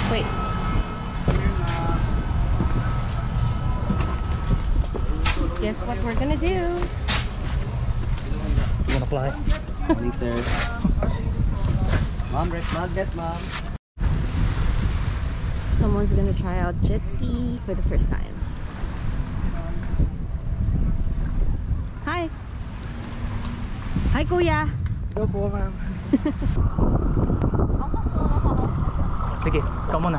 Wait. Guess what we're gonna do? You wanna fly? Morning, sir. Mom, red magnet, mom. Someone's gonna try out jet ski for the first time. Hi! Hi, Kuya! Go po, ma'am. Sige, ikaw muna.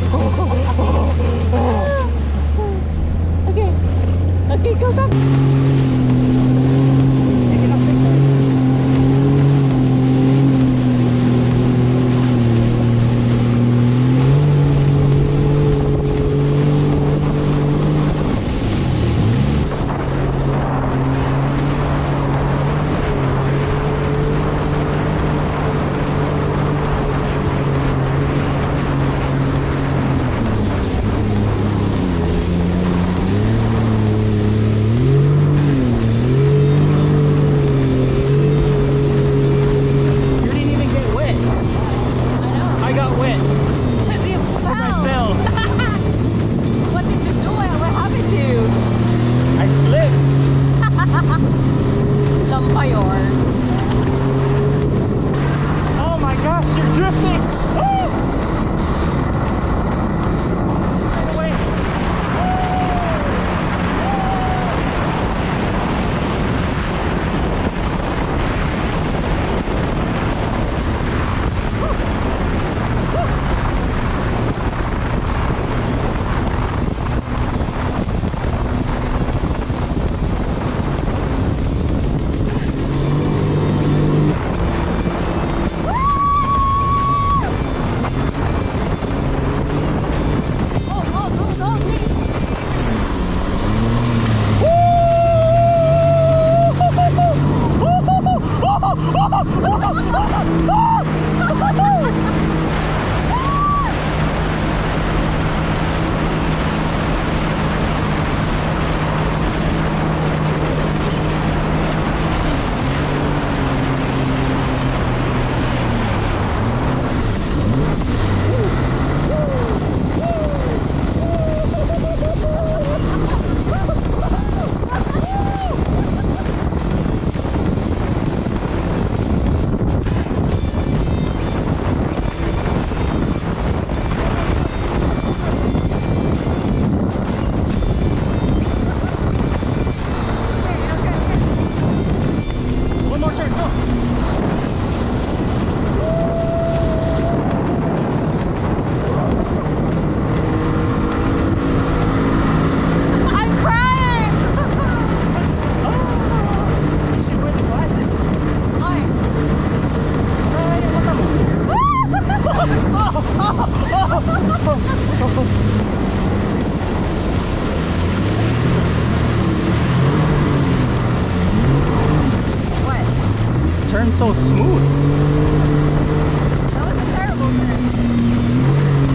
Okay. Okay, go back. You didn't even get wet. I know. I got wet. You I fell. fell. What did you do? What happened to you? I slipped. Lampayor. Oh my gosh, you're drifting. Oh! Wait. One more turn, go. I'm crying! She wears the glasses. What? Turn so smooth. That was a terrible turn.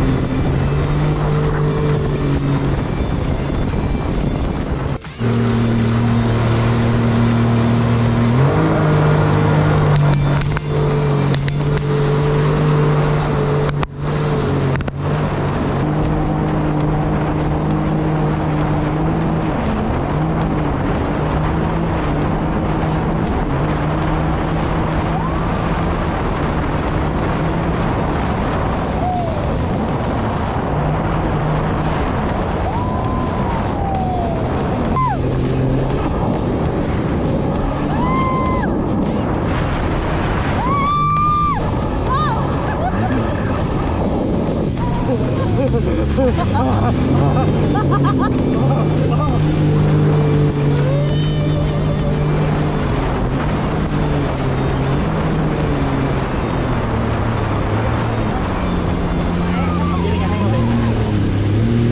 I'm getting a hang of it.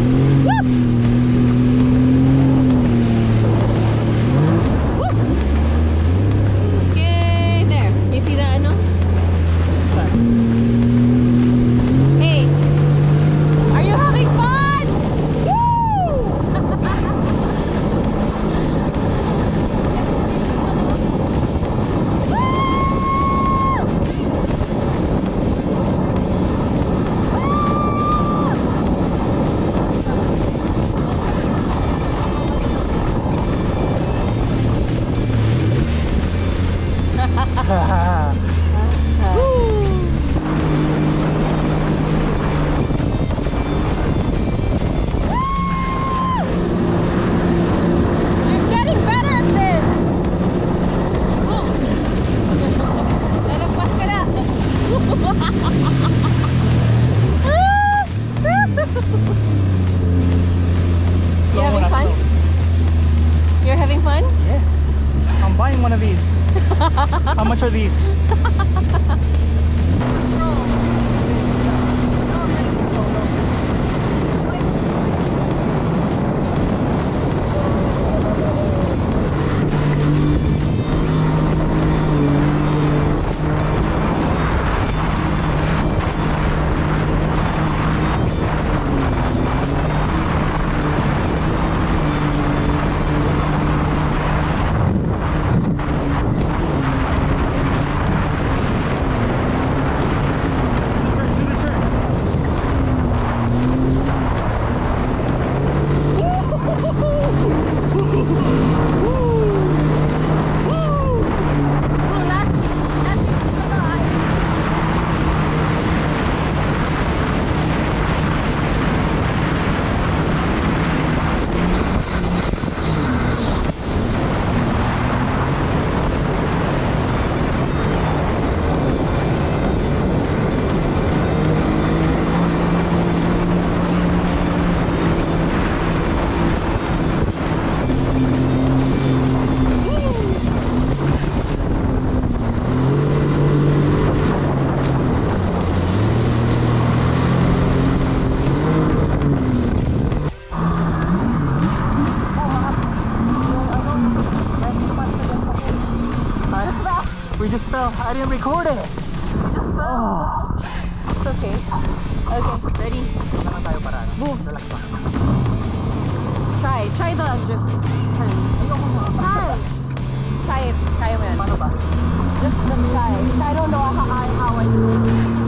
Okay, there. You see that, ano? Hey, are you having fun? Woo! Slow having muna, fun? slow. You're having fun? Yeah. I'm buying one of these. How much are these? Do the turn. We just fell. I didn't record it. Oh. It's okay. Okay, ready? Naman tayo para. Move. Relax pa. Try the drift turn. Try it. Kaya mo yan. Paano ba? Just try. I don't know how I do it.